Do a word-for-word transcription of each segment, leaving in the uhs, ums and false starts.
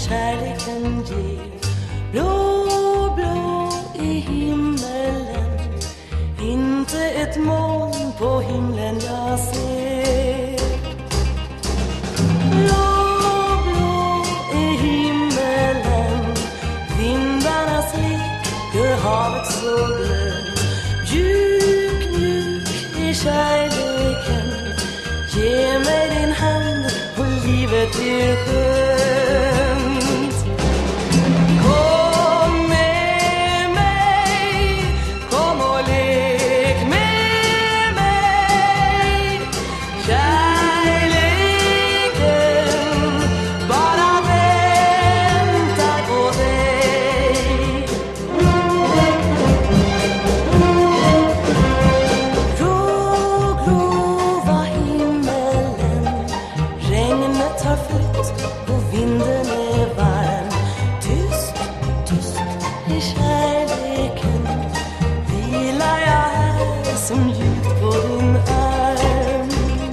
kärleken ger. Blå, blå i himmelen, inte ett moln på himlen jag ser. Blå, blå i himmelen, vindarnas lek gör havet så blöt. Mjuk, mjuk i kärleken, ge mig din hand och livet blir skönt. Kom med mig, kom och lek med mig. Kärleken bara väntar på dig. Grå, grå var himmelen, regnet har flytt och vinden är varm. Tyst, tyst i kärleken vilar jag här som ljud på din arm.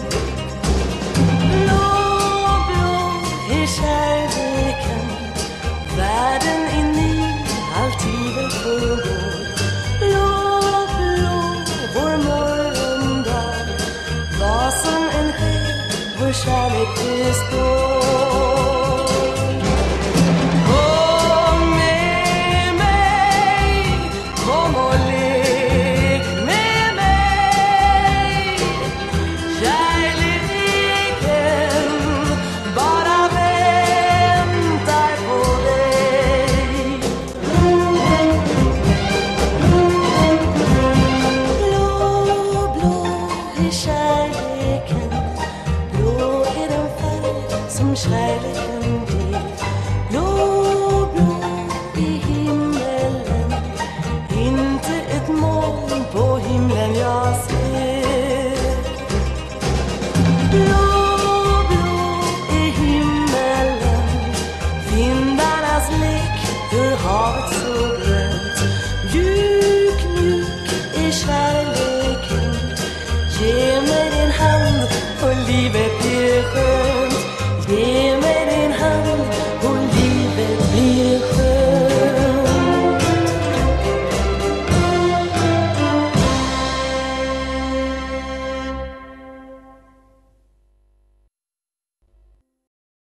Blå, blå i kärleken, världen är ny, allt tvivel förgår. Blå, blå, vår morgondag, vad som än sker, vår kärlek består. Kom med mig, kom och lek med mig. Kärleken bara väntar på dig. Blå, blå i kärleken, blå är den färg som kärleken ger.